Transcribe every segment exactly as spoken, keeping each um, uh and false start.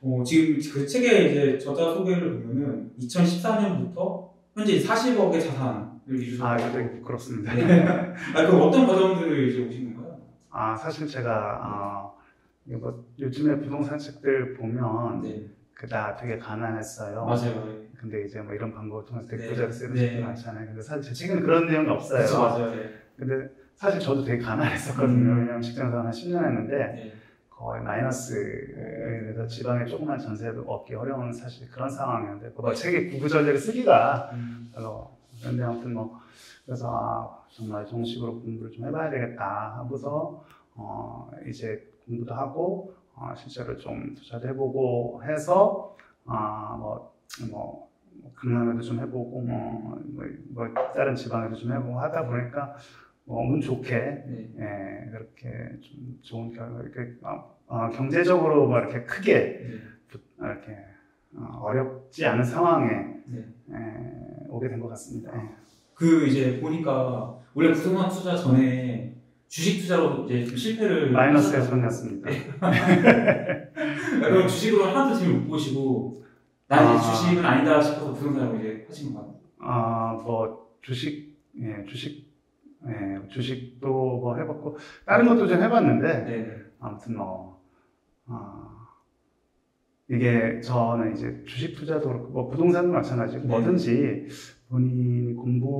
어, 지금 그 책의 이제 저자 소개를 보면은 이천십사 년부터 현재 사십억의 자산을 유지하고. 아, 네, 그렇습니다. 네. 아, 그 어떤 과정들을 이제 오신 건가요? 아, 사실 제가 어, 뭐 요즘에 부동산 책들 보면 네. 그다 되게 가난했어요. 맞아요. 근데 이제 뭐 이런 방법을 통해서 되게 네. 부자로 쓰는 네. 책들 많잖아요. 근데 사실 제 책에는 그런 내용이 없어요. 그렇죠, 맞아요. 네. 근데 사실 저도 되게 가난했었거든요. 음. 왜냐면 직장생활 한 십 년 했는데 네. 거의 마이너스에서 지방에 조그만 전세도 얻기 어려운 사실 그런 상황이었는데 뭐 책에 구구절절히 쓰기가 음. 별로 그런데 아무튼 뭐 그래서 아, 정말 정식으로 공부를 좀 해봐야 되겠다 하고서 어, 이제 공부도 하고 어, 실제로 좀 투자도 해보고 해서 아, 뭐, 뭐, 뭐 강남에도 좀 해보고 뭐, 뭐, 뭐 다른 지방에도 좀 해보고 하다 보니까 뭐 운 좋게 네. 예, 그렇게 좀 좋은 결과 이렇게 어, 어, 경제적으로 뭐 이렇게 크게 네. 이렇게 어, 어렵지 않은 상황에 네. 예, 오게 된 것 같습니다. 예. 그 이제 보니까 원래 부동산 투자 전에 주식 투자로 이제 좀 실패를 마이너스의 손이었습니다. 그럼 주식으로 하나도 재미 못 보시고 나 이제 아. 주식은 아니다 싶어서 부동산으로 이제 하신 건가요? 아, 뭐 주식, 예, 주식, 예, 주식도 뭐 해봤고 다른 것도 좀 해봤는데 네. 아무튼 뭐 아, 이게 저는 이제 주식 투자도 그렇고 뭐 부동산도 마찬가지고 네. 뭐든지 본인이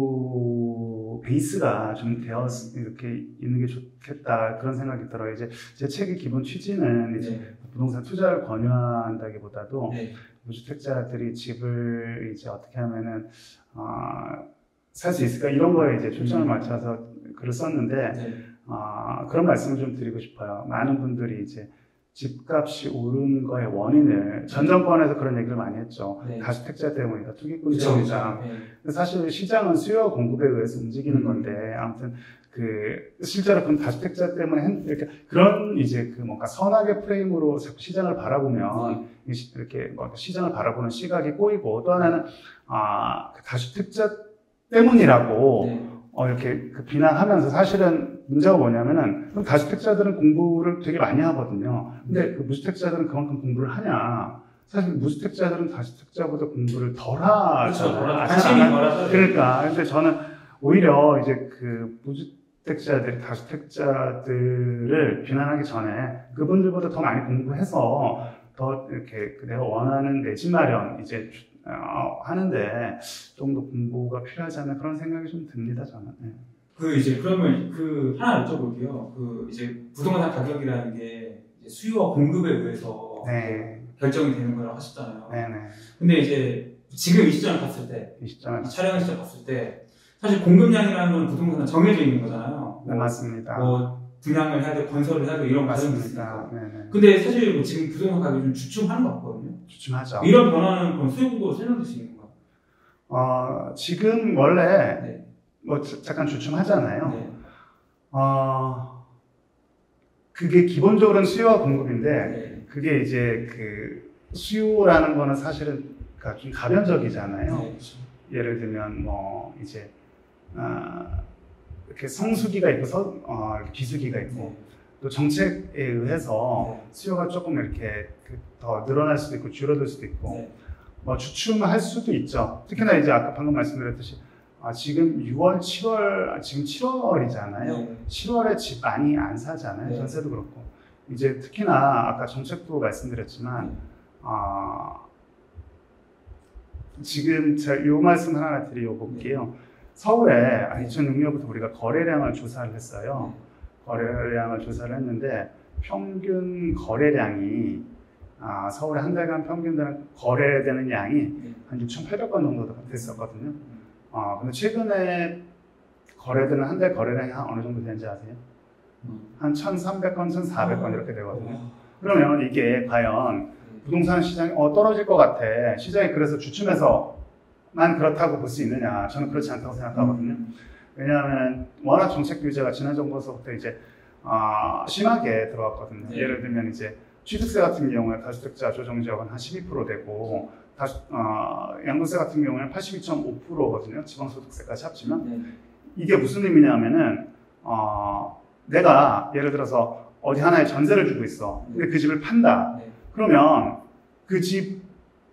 공부 베이스가 좀 되어 이렇게 있는 게 좋겠다 그런 생각이 들어요. 이제 제 책의 기본 취지는 이제 네. 부동산 투자를 권유한다기보다도 네. 무주택자들이 집을 이제 어떻게 하면은 어, 살 수 있을까 이런 거에 이제 초점을 음. 맞춰서 글을 썼는데 네. 어, 그런 말씀을 좀 드리고 싶어요. 많은 분들이 이제 집값이 오른 거의 원인을 전 정권에서 그런 얘기를 많이 했죠. 네. 다주택자 때문이다, 투기꾼 그렇죠, 때문이다. 그렇죠. 네. 사실 시장은 수요와 공급에 의해서 움직이는 음. 건데 아무튼 그 실제로 그럼 다주택자 때문에 이렇게 그런 이제 그 뭔가 선악의 프레임으로 자꾸 시장을 바라보면 네. 이렇게 뭐 시장을 바라보는 시각이 꼬이고 또 하나는 아 다주택자 때문이라고 네. 어 이렇게 그 비난하면서 사실은 문제가 뭐냐면은 그럼 다주택자들은 공부를 되게 많이 하거든요. 근데 그 무주택자들은 그만큼 공부를 하냐? 사실 무주택자들은 다주택자보다 공부를 덜 하잖아요. 그렇죠. 관심이 덜하죠. 그러니까 근데 저는 오히려 이제 그 무주택자들이 다주택자들을 비난하기 전에 그분들보다 더 많이 공부해서 더 이렇게 내가 원하는 내 집 마련 이제 어, 하는데 좀 더 공부가 필요하지 않나 그런 생각이 좀 듭니다 저는. 네. 그 이제 그러면 그 하나 여쭤볼게요. 그 이제 부동산 가격이라는 게 이제 수요와 공급에 의해서 네. 결정이 되는 거라고 하셨잖아요. 네네. 근데 이제 지금 이 시점을 봤을 때, 이 시점에 이 촬영 시점 봤을 때 사실 공급량이라는 건 부동산은 정해져 있는 거잖아요. 네, 맞습니다. 뭐 분양을 해야 돼, 건설을 해야 돼 이런 과정이 맞습니다. 있으니까. 네네. 근데 사실 뭐 지금 부동산 가격이 좀 주춤하는 것 같거든요. 주춤하죠. 이런 변화는 그럼 수요구도 설명될 수 있는 건가요? 어, 지금 원래 네. 뭐 자- 잠깐 주춤하잖아요. 네. 어, 그게 기본적으로는 수요와 공급인데 네. 그게 이제 그 수요라는 거는 사실은 그러니까 좀 가변적이잖아요. 네. 그렇죠. 예를 들면 뭐 이제 아, 이렇게 성수기가 있고 서, 어, 비수기가 있고 네. 또 정책에 의해서 네. 수요가 조금 이렇게 그 더 늘어날 수도 있고 줄어들 수도 있고 네. 뭐 주춤할 수도 있죠. 특히나 이제 아까 방금 말씀드렸듯이 아, 지금 유월, 칠월, 아, 지금 칠월이잖아요. 네. 칠월에 집 많이 안 사잖아요. 네. 전세도 그렇고. 이제 특히나 아까 정책도 말씀드렸지만 아, 지금 제가 요 말씀 하나 드려볼게요. 서울에 이천육 년부터 우리가 거래량을 조사를 했어요. 거래량을 조사를 했는데 평균 거래량이 아, 서울에 한 달간 평균 되는 거래되는 양이 네. 한 육천팔백 건 정도 됐었거든요. 아, 근데 최근에 거래되는 한 달 거래량이 한 어느 정도 되는지 아세요? 한 천삼백 건, 천사백 건 이렇게 되거든요. 그러면 이게 과연 부동산 시장이 어, 떨어질 것 같아. 시장이 그래서 주춤해서만 그렇다고 볼 수 있느냐. 저는 그렇지 않다고 생각하거든요. 왜냐하면 워낙 정책 규제가 지난 정부에서부터 이제 어, 심하게 들어왔거든요. 네. 예를 들면 이제 취득세 같은 경우에 다주택자 조정 지역은 한 십이 퍼센트 되고 다주, 어, 양도세 같은 경우에는 팔십이 점 오 퍼센트거든요. 지방소득세까지 합치면. 네. 이게 무슨 의미냐면은 어, 내가 예를 들어서 어디 하나에 전세를 주고 있어. 근데 그 집을 판다. 네. 그러면 그 집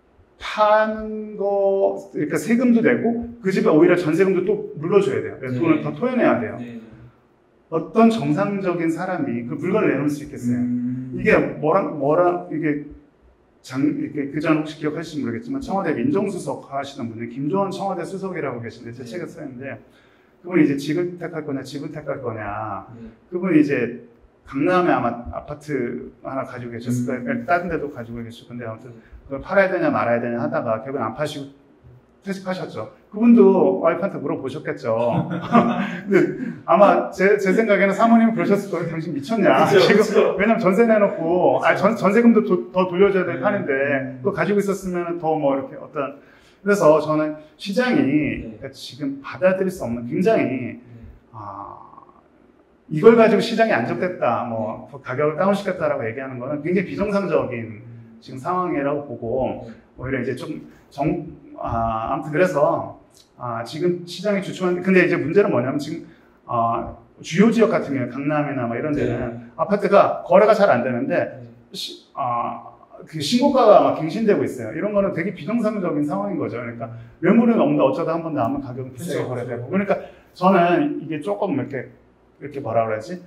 파는 거, 그러니까 세금도 내고 그 집에 오히려 전세금도 또 물러줘야 돼요. 네. 돈을 더 토해내야 돼요. 네. 어떤 정상적인 사람이 그 물건을 내놓을 수 있겠어요? 음. 이게 뭐랑, 뭐랑, 이게 장, 이렇게 그 전 혹시 기억하실지 모르겠지만 청와대 민정수석 하시던 분이 김조원 청와대 수석이라고 계신데 제 네. 책에 써있는데 그분이 이제 집을 택할 거냐, 집을 택할 거냐. 네. 그분이 이제 강남에 아마 아파트 하나 가지고 계셨을 거예요. 음. 다른 데도 가지고 계실 건데 아무튼 그걸 팔아야 되냐 말아야 되냐 하다가 결국은 안 파시고 퇴직하셨죠. 그분도 와이프한테 물어보셨겠죠. 근데 아마 제, 제 생각에는 사모님은 그러셨을 거예요. 당신 미쳤냐. 그쵸, 지금 그쵸. 왜냐면 전세 내놓고 아니, 전, 전세금도 도, 더 돌려줘야 될 판인데 그거 가지고 있었으면 더 뭐 이렇게 어떤 그래서 저는 시장이 그러니까 지금 받아들일 수 없는 굉장히 아, 이걸 가지고 시장이 안정됐다, 뭐 가격을 다운시켰다라고 얘기하는 거는 굉장히 비정상적인 지금 상황이라고 보고 오히려 이제 좀 정, 아, 아무튼 그래서 아, 지금 시장이 주춤한데 근데 이제 문제는 뭐냐면 지금 아, 주요 지역 같은 경우 강남이나 뭐 이런 데는 네. 아파트가 거래가 잘 안 되는데 시, 아, 그 신고가가 막 갱신되고 있어요. 이런 거는 되게 비정상적인 상황인 거죠. 그러니까 매물은 없는데 어쩌다 한 번 나오면 가격은 비싸게 거래되고 그러니까 저는 이게 조금 이렇게 이렇게 뭐라 그러지?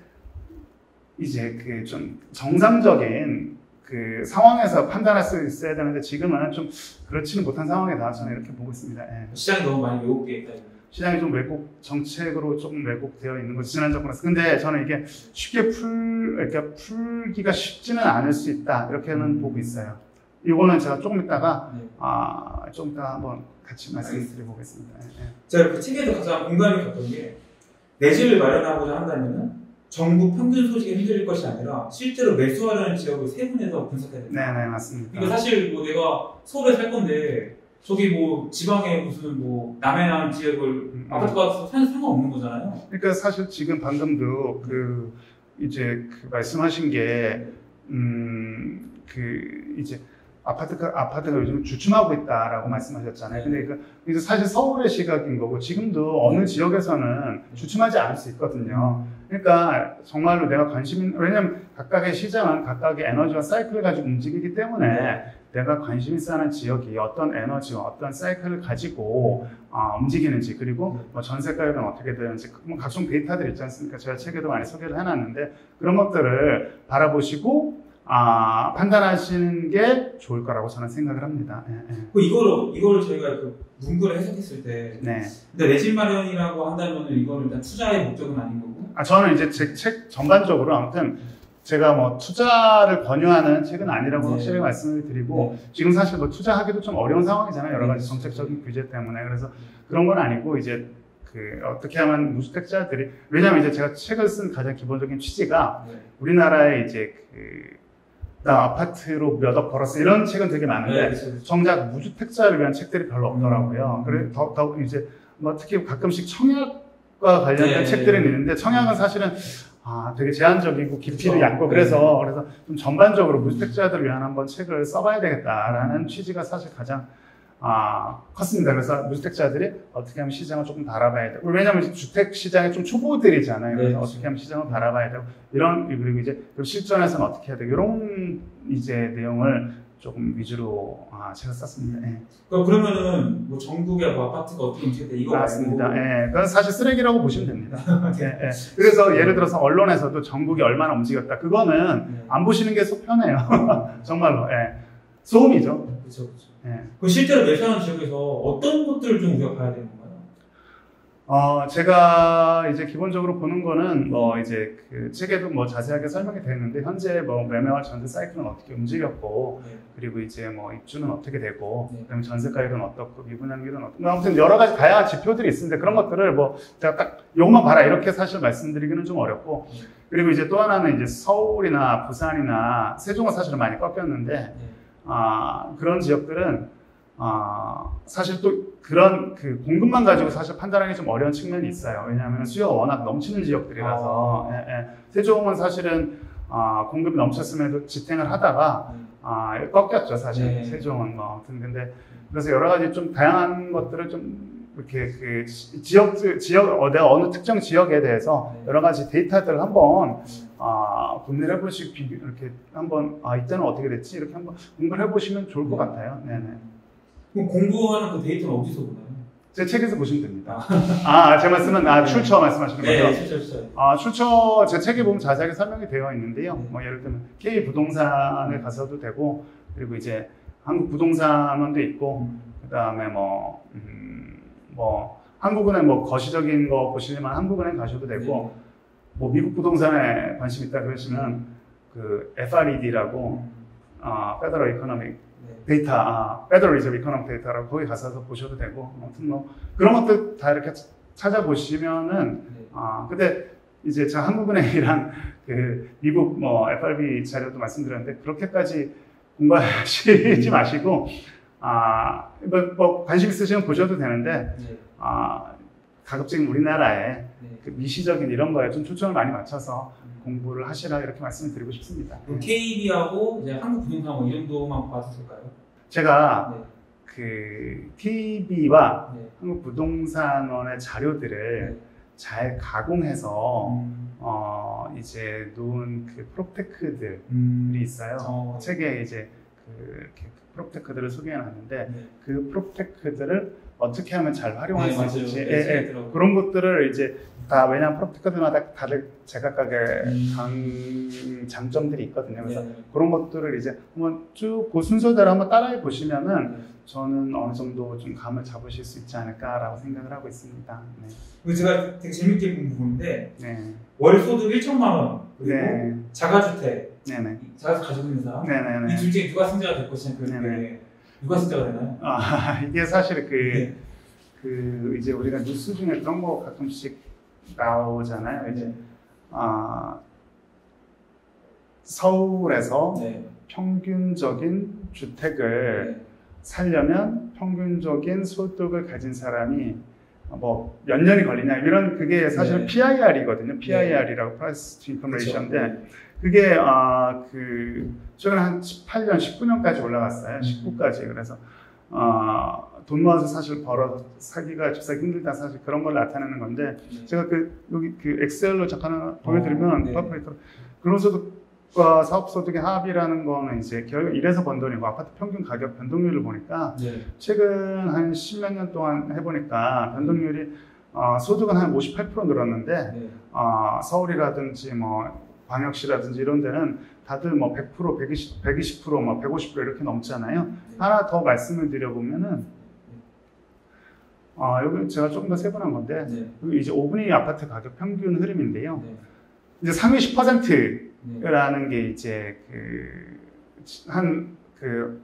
이제 그 좀 정상적인 그 상황에서 판단할 수 있어야 되는데 지금은 좀 그렇지는 못한 상황이다. 저는 이렇게 보고 있습니다. 예. 시장이 너무 많이 왜곡되어 있다. 시장이 좀 왜곡, 정책으로 조금 왜곡되어 있는 거죠. 지난주에서. 근데 저는 이게 쉽게 풀, 이렇게 풀기가 쉽지는 않을 수 있다. 이렇게는 음. 보고 있어요. 이거는 제가 조금 이따가, 네. 아, 좀 이따 한번 같이 말씀드려 보겠습니다. 예. 제가 그 책에서 가장 공감이 갔던 게 내 집을 마련하고자 한다면은 정부 평균 소득에 흔들릴 것이 아니라 실제로 매수하려는 지역을 세분해서 분석해야 됩니다. 네네, 맞습니다. 이거 사실 뭐 내가 서울에 살 건데 저기 뭐 지방에 무슨 뭐 남해안 지역을 음, 아파트 가서 사는 상관없는 거잖아요. 그러니까 사실 지금 방금도 그 이제 그 말씀하신 게 음 그 이제 아파트가 아파트가 요즘 주춤하고 있다라고 말씀하셨잖아요. 근데 그 이제 사실 서울의 시각인 거고 지금도 어느 지역에서는 주춤하지 않을 수 있거든요. 그러니까 정말로 내가 관심 왜냐면 각각의 시장은 각각의 에너지와 사이클을 가지고 움직이기 때문에 내가 관심 있어 하는 지역이 어떤 에너지와 어떤 사이클을 가지고 어, 움직이는지 그리고 뭐 전세가율은 어떻게 되는지 뭐 각종 데이터들 있지 않습니까? 제가 책에도 많이 소개를 해놨는데 그런 것들을 바라보시고 아, 판단하시는 게 좋을 거라고 저는 생각을 합니다. 예, 예. 그 이거를 이거를 저희가 그 문구를 해석했을 때, 네. 근데 내 집 마련이라고 한다면 이거는 일단 투자의 목적은 아닌 거고. 아, 저는 이제 제 책 전반적으로 아무튼 제가 뭐 투자를 권유하는 책은 아니라고 네. 확실히 말씀을 드리고 네. 지금 사실 뭐 투자하기도 좀 어려운 상황이잖아요. 여러 가지 정책적인 규제 때문에 그래서 그런 건 아니고 이제 그 어떻게 하면 무주택자들이 왜냐하면 이제 제가 책을 쓴 가장 기본적인 취지가 네. 우리나라의 이제 그 나 아파트로 몇 억 벌었어 이런 책은 되게 많은데 네, 정작 무주택자를 위한 책들이 별로 없더라고요. 음. 그래 더, 더 이제 뭐 특히 가끔씩 청약과 관련된 네. 책들은 있는데 청약은 사실은 아 되게 제한적이고 깊이도 그렇죠. 얕고 그래서 네. 그래서 좀 전반적으로 무주택자들을 위한 한번 책을 써봐야 되겠다라는 취지가 사실 가장 아, 컸습니다. 그래서 무주택자들이 어떻게 하면 시장을 조금 바라봐야 되고 왜냐하면 주택 시장이 좀 초보들이잖아요. 그래서 네, 그렇죠. 어떻게 하면 시장을 바라봐야 되고 이런 그리고 이제 실전에서는 어떻게 해야 되고 이런 이제 내용을 조금 위주로 아, 책을 썼습니다. 네. 그럼 그러면은 뭐 전국의 뭐 아파트가 어떻게 움직이다 이거 맞습니다. 예, 그건 사실 쓰레기라고 보시면 됩니다. 예, 예. 그래서 예를 들어서 언론에서도 전국이 얼마나 움직였다 그거는 네. 안 보시는 게 속 편해요. 정말로 예. 소음이죠. 그렇죠, 그렇죠. 예. 그 실제로 매수하는 지역에서 어떤 것들을 좀 우리가 봐야 되는 건가요? 어, 제가 이제 기본적으로 보는 거는 뭐 이제 그 책에도 뭐 자세하게 설명이 되어 있는데 현재 뭐 매매와 전세 사이클은 어떻게 움직였고 네. 그리고 이제 뭐 입주는 어떻게 되고 네. 그다음에 전세가율은 어떻고 미분양률은 어떻고 아무튼 여러 가지 다양한 지표들이 있습니다. 그런 것들을 뭐 제가 딱 요것만 봐라 이렇게 사실 말씀드리기는 좀 어렵고 네. 그리고 이제 또 하나는 이제 서울이나 부산이나 세종은 사실은 많이 꺾였는데 네. 아, 그런 지역들은 아, 사실 또 그런 그 공급만 가지고 사실 판단하기 좀 어려운 측면이 있어요. 왜냐하면 수요가 워낙 넘치는 지역들이라서 아. 예, 예. 세종은 사실은 아, 공급이 넘쳤음에도 지탱을 하다가 아, 꺾였죠 사실 네. 세종은 뭐 아무튼 근데 그래서 여러 가지 좀 다양한 것들을 좀 이렇게 그 지역 지역 어, 내가 어느 특정 지역에 대해서 여러 가지 데이터들을 한번 아, 아, 구매를 해보시고 비교 이렇게 한번 아 이때는 어떻게 됐지 이렇게 한번 공부를 해보시면 좋을 것 네. 같아요. 네네. 그럼 공부하는 그 데이터는 어디서 보나요? 제 책에서 보시면 됩니다. 아, 제 말씀은 아 출처 말씀하시는 거죠? 네, 출처, 출처. 아, 출처 제 책에 보면 자세하게 설명이 되어 있는데요. 네. 뭐 예를 들면 K 부동산에 가서도 되고 그리고 이제 한국 부동산원도 있고 음. 그다음에 뭐 음, 뭐 한국은행 뭐 거시적인 거 보시려면 한국은행 가셔도 되고 네. 뭐 미국 부동산에 관심 있다 그러시면 그 에프알이디라고 음. 아, Federal Economic 네. 데이터, 아, Federal Reserve Economic Data라고 거기 가서 보셔도 되고 아무튼 뭐 그런 것들 다 이렇게 찾아보시면은 네. 아 근데 이제 제가 한국은행이랑 그 미국 뭐 에프알비 자료도 말씀드렸는데 그렇게까지 공부하시지 마시고 아 뭐, 뭐 관심 있으시면 보셔도 되는데 네. 아 가급적인 우리나라의 네. 그 미시적인 이런 거에 좀 초점을 많이 맞춰서 음. 공부를 하시라 이렇게 말씀을 드리고 싶습니다. 그럼 케이비하고 이제 한국 부동산 뭐 이 정도만 봐도 될까요? 제가 네. 그 케이비와 네. 한국 부동산원의 자료들을 네. 잘 가공해서 음. 어 이제 놓은 그 프롭테크들이 음. 있어요. 어. 책에 이제 그 이렇게 프롭테크들을 소개해놨는데 네. 그 프롭테크들을 어떻게 하면 잘 활용할 네, 수 맞아요. 있을지 네, 예, 예. 재밌더라고요. 그런 것들을 이제 다 왜냐하면 프롭테크들마다 다들 제각각의 음. 강 장점들이 있거든요. 그래서 네. 그런 것들을 이제 한번 쭉 그 순서대로 한번 따라해 보시면은 네. 저는 어느 정도 좀 감을 잡으실 수 있지 않을까라고 생각을 하고 있습니다. 네. 그리고 제가 되게 재밌게 본 부분인데 네. 월 소득 일천만 원 그리고 네. 자가주택, 네네. 자가주택 가지고 있는 사람 네네네. 이 둘 중에 누가 승자가 될 것이냐 네네. 그런데 누가 승자가 되나요? 아, 이게 사실 그, 네. 그, 이제 우리가 뉴스 중에 그런 거 가끔씩 나오잖아요. 이제, 네. 아, 서울에서 네. 평균적인 주택을 네. 살려면 평균적인 소득을 가진 사람이 뭐 몇 년이 걸리냐 이런 그게 사실은 네. 피아이알이거든요. 피아이알이라고 Price to Income Ratio인데 그렇죠. 그게 아 그 최근에 한 십팔 년, 십구 년까지 올라갔어요. 음. 십구까지 그래서 어, 돈 모아서 사실 벌어 사기가 집 사기 힘들다 사실 그런 걸 나타내는 건데 네. 제가 그 여기 그 엑셀로 잠깐 하나 보여드리면 네. 파프레이터 근로소득과 사업소득의 합이라는 거는 이제 결국 일에서 번 돈이고 아파트 평균 가격 변동률을 보니까 네. 최근 한 십몇 년 동안 해보니까 변동률이 어, 소득은 한 오십팔 퍼센트 늘었는데 네. 어, 서울이라든지 뭐 광역시라든지 이런 데는 다들 뭐 백 퍼센트, 백이십, 백이십 퍼센트, 뭐 백오십 퍼센트 이렇게 넘잖아요. 네. 하나 더 말씀을 드려보면은 어, 여기 제가 조금 더 세분한 건데 네. 여기 이제 오분위 아파트 가격 평균 흐름인데요. 네. 이제 상위 십 퍼센트라는 네. 게 이제 그 한 그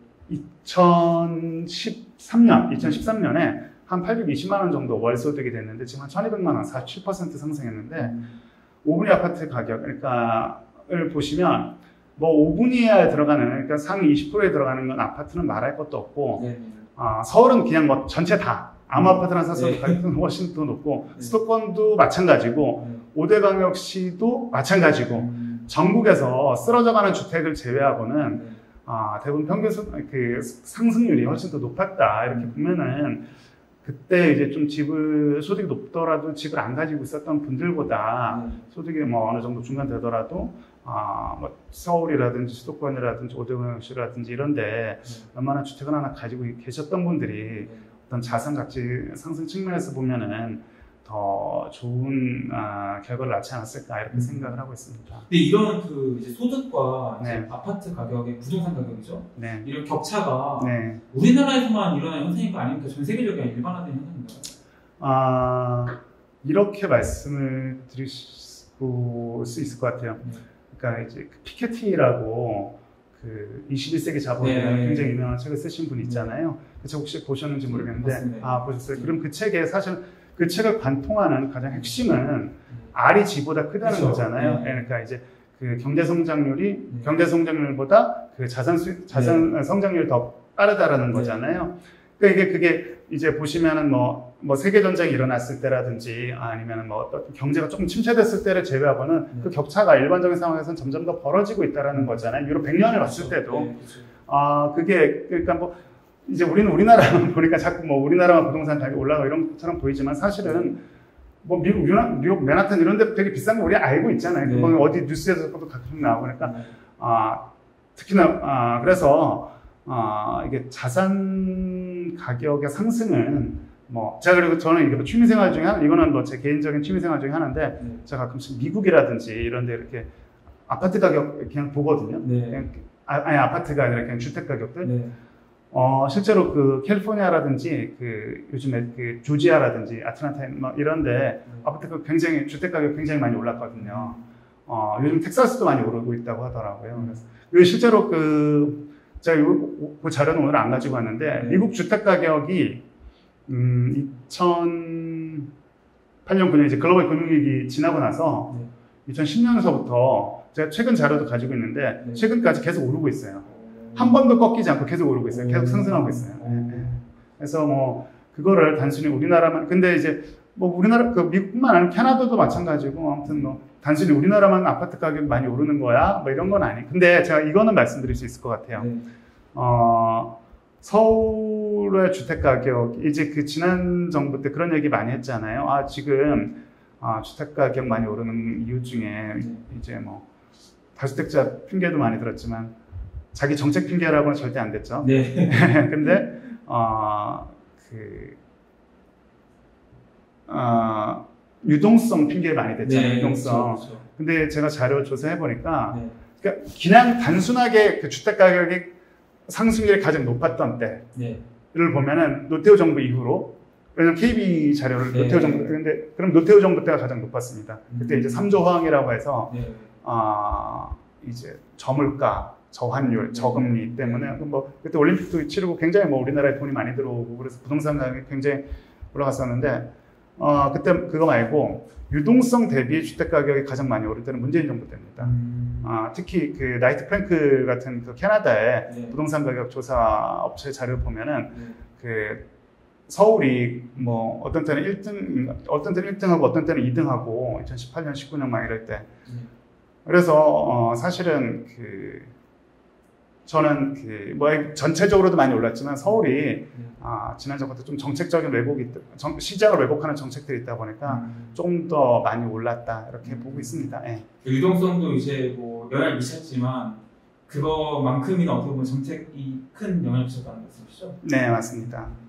이천십삼 년, 이천십삼 년에 한 팔백이십만 원 정도 월 소득이 됐는데 지금 한 천이백만 원, 사십칠 퍼센트 상승했는데 음. 오분위 아파트 가격, 그러니까를 보시면 뭐 오분위에 들어가는 그러니까 상위 이십 퍼센트에 들어가는 건 아파트는 말할 것도 없고 네. 아, 서울은 그냥 뭐 전체 다 아무 아파트나 사서 네. 가격은 훨씬 더 높고 네. 수도권도 마찬가지고 네. 오대광역시도 마찬가지고 음. 전국에서 쓰러져가는 주택을 제외하고는 네. 아, 대부분 평균 소, 그 상승률이 훨씬 더 높았다 이렇게 음. 보면은 그때 이제 좀 집을 소득이 높더라도 집을 안 가지고 있었던 분들보다 네. 소득이 뭐 어느 정도 중간 되더라도 아, 뭐 서울이라든지 수도권이라든지 오대광역시라든지 이런데 네. 얼마나 주택을 하나 가지고 계셨던 분들이 네. 어떤 자산 가치 상승 측면에서 보면은 더 좋은 아, 결과를 낳지 않았을까 이렇게 음. 생각을 하고 있습니다. 근데 이런 그 이제 소득과 이제 네. 아파트 가격의 부동산 가격이죠. 네, 이런 격차가 네. 우리나라에서만 일어나는 현상인가 아니면 전 세계적인 일반화된 현상인가요? 아, 이렇게 말씀을 드릴 수 있을 것 같아요. 네. 그러니까 이제 그 피케티라고 그 이십일 세기 자본이라는 네. 굉장히 유명한 책을 쓰신 분 있잖아요. 그 책 혹시 보셨는지 모르겠는데, 봤습니다. 아 보셨어요? 네. 그럼 그 책에 사실 그 책을 관통하는 가장 핵심은 R이 G보다 크다는 그렇죠. 거잖아요. 네. 그러니까 이제 그 경제 성장률이 네. 경제 성장률보다 그 자산 수, 자산 성장률이 더 빠르다라는 네. 거잖아요. 그러니까 이게 그게 이제 보시면은 뭐, 뭐 세계 전쟁이 일어났을 때라든지 아니면은 뭐 어떤 경제가 조금 침체됐을 때를 제외하고는 네. 그 격차가 일반적인 상황에서는 점점 더 벌어지고 있다라는 거잖아요. 유럽 백 년을 봤을 그렇죠. 때도 네, 그렇죠. 아 그게 그러니까 뭐 이제 우리는 우리나라만 보니까 자꾸 뭐 우리나라만 부동산 가격이 올라가고 이런 것처럼 보이지만 사실은 뭐 미국 유나, 뉴욕 맨하탄 이런 데 되게 비싼 거 우리 알고 있잖아요. 네. 그건 어디 뉴스에서도 가끔 나오고 그러니까 네. 아, 특히나 아, 그래서 아, 이게 자산 가격의 상승은 뭐 제가 그리고 저는 이게 뭐 취미생활 중에 하나, 이거는 뭐 제 개인적인 취미생활 중에 하나인데 네. 제가 가끔씩 미국이라든지 이런 데 이렇게 아파트 가격 그냥 보거든요. 네. 그냥, 아, 아니 아파트가 아니라 그냥 주택 가격들. 네. 어, 실제로 그 캘리포니아라든지 그 요즘에 그 조지아라든지 아틀란타 뭐 이런데 네. 아파트가 굉장히 주택 가격 굉장히 많이 올랐거든요. 어, 요즘 텍사스도 많이 오르고 있다고 하더라고요. 그래서 그 실제로 그 제가 요, 그 자료는 오늘 안 가지고 왔는데 네. 미국 주택 가격이 음, 이천팔 년 구 년 이제 글로벌 금융위기 지나고 나서 네. 이천십 년서부터 제가 최근 자료도 가지고 있는데 네. 최근까지 계속 오르고 있어요. 한 번도 꺾이지 않고 계속 오르고 있어요. 계속 오. 상승하고 있어요. 오. 그래서 뭐 그거를 단순히 우리나라만 근데 이제 뭐 우리나라 그 미국뿐만 아니라 캐나다도 마찬가지고 아무튼 뭐 단순히 우리나라만 아파트 가격이 많이 오르는 거야 뭐 이런 건 아니. 근데 제가 이거는 말씀드릴 수 있을 것 같아요. 네. 어, 서울의 주택 가격 이제 그 지난 정부 때 그런 얘기 많이 했잖아요. 아 지금 아, 주택 가격 많이 오르는 이유 중에 네. 이제 뭐 다주택자 핑계도 많이 들었지만 자기 정책 핑계라고는 절대 안 됐죠. 네. 근데 어, 그 어, 유동성 핑계 많이 됐잖아요. 네. 유동성. 그렇죠, 그렇죠. 근데 제가 자료 조사해 보니까 네. 그러니까 그냥 단순하게 그 주택 가격이 상승률이 가장 높았던 때를 네. 보면은 노태우 정부 이후로 왜냐면 케이비 자료를 네. 노태우 정부 때인데 그럼 노태우 정부 때가 가장 높았습니다. 그때 음. 이제 삼조 호황이라고 해서 네. 아 이제 저물가, 저환율, 저금리 때문에 뭐 그때 올림픽도 치르고 굉장히 뭐 우리나라에 돈이 많이 들어오고 그래서 부동산 가격이 굉장히 올라갔었는데 어 그때 그거 말고 유동성 대비 주택 가격이 가장 많이 오를 때는 문재인 정부 때입니다. 음. 아, 특히 그 나이트 프랭크 같은 그 캐나다의 네. 부동산 가격 조사 업체 자료를 보면은 네. 그 서울이 뭐 어떤 때는 일 등, 어떤 때는 일 등하고 어떤 때는 이 등하고 이천십팔 년, 십구 년 막 이럴 때. 네. 그래서 어, 사실은 그 저는 그 뭐 전체적으로도 많이 올랐지만 서울이 네. 아, 지난 정부터 좀 정책적인 왜곡이 있다, 정, 시장을 왜곡하는 정책들이 있다 보니까 음. 조금 더 많이 올랐다 이렇게 보고 있습니다. 예. 유동성도 이제 뭐 영향을 미쳤지만 그거만큼이나 어떻게 보면 정책이 큰 영향을 미쳤다는 말씀이시죠? 네, 맞습니다.